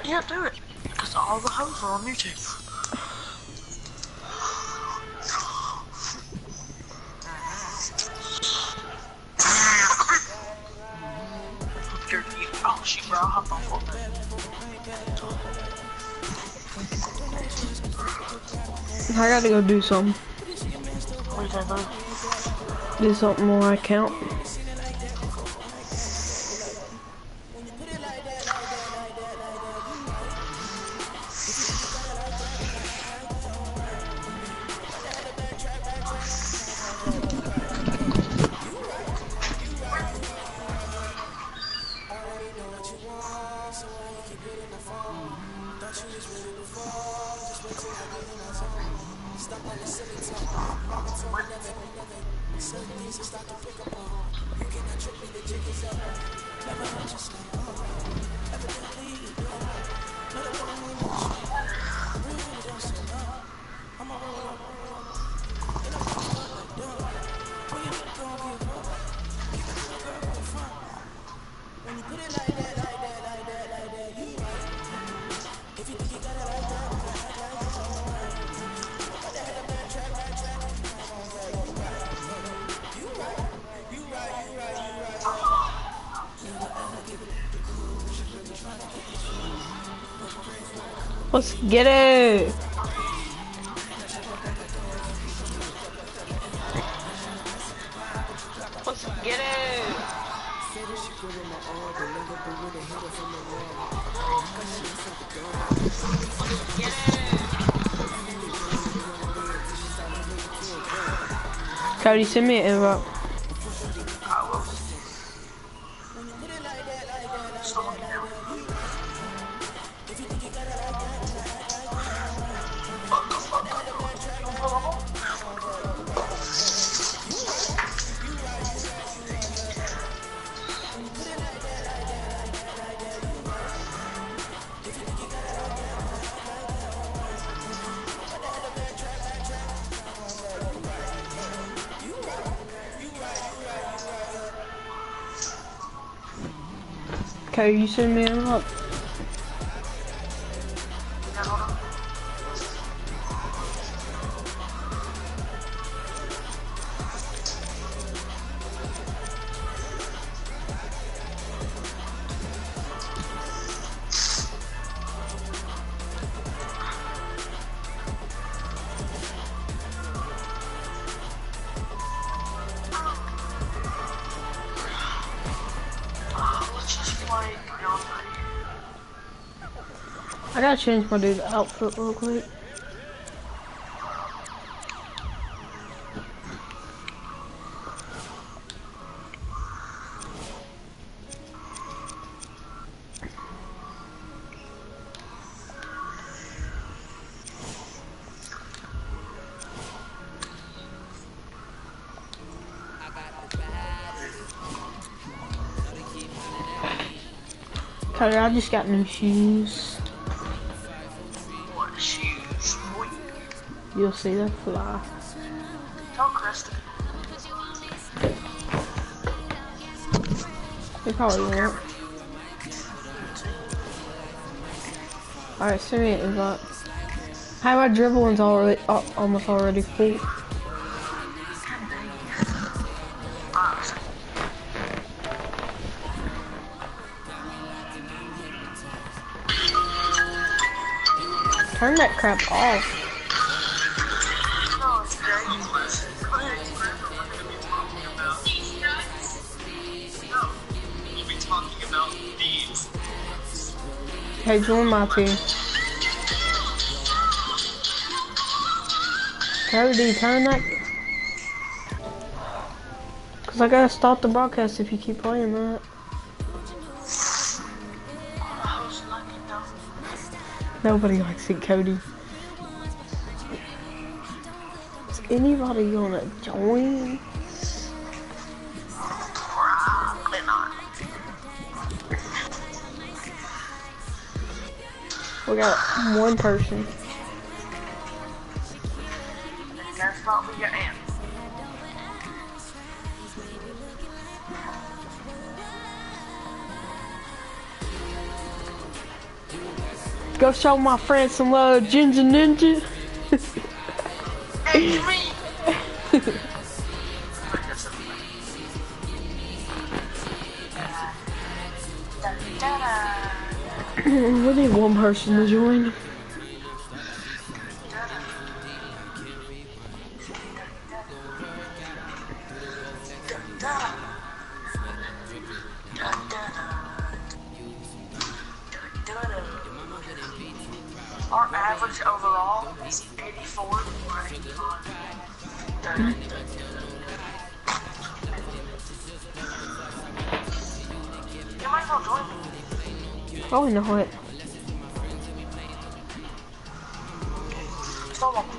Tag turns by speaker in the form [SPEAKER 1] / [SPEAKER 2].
[SPEAKER 1] can't do it because all the hoes are on YouTube. Oh shoot, bro, I'll hop on for a
[SPEAKER 2] I gotta go do something.
[SPEAKER 1] What you gonna do?
[SPEAKER 2] Do something on my account. Let's get it! Let's get it! Cody, send me an invite. Okay, you send me an up. I gotta change my dude's outfit real quick. Cody, I just got new shoes.
[SPEAKER 1] What shoes?
[SPEAKER 2] You'll see them fly.
[SPEAKER 1] Tell Krista.
[SPEAKER 2] They probably won't. Alright, send me an invite. Hi, my dribbling's already almost already full. Turn that crap off.
[SPEAKER 1] No, it's great. We'll be talking about these.
[SPEAKER 2] Hey, join my team. Cody, turn that. Cause I gotta stop the broadcast if you keep playing that. Nobody likes it, Cody. Is anybody gonna join?
[SPEAKER 1] Probably not.
[SPEAKER 2] We got one person.
[SPEAKER 1] Guess what we got in?
[SPEAKER 2] Go show my friends some love, Ginger Ninja.
[SPEAKER 1] Hey, me!
[SPEAKER 2] We need one person to join.
[SPEAKER 1] Our average overall is 84 or 85. You might as well join me.
[SPEAKER 2] Oh, you know what?
[SPEAKER 1] Still won't